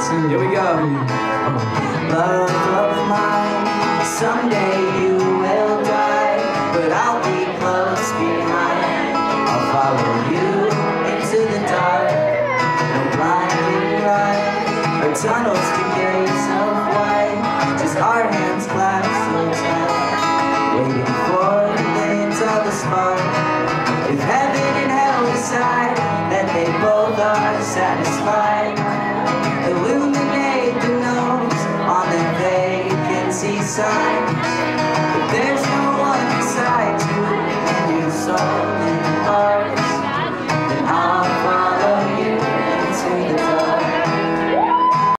Here we go. Love of mine, someday you will die, but I'll be close behind. I'll follow you into the dark. No blinding light or tunnels to gates of white, just our hands clasped so tight, waiting for the glints of the spark. If heaven and hell decide that they both are satisfied, illuminate the notes on the vacancy signs. If there's no one beside you and your soul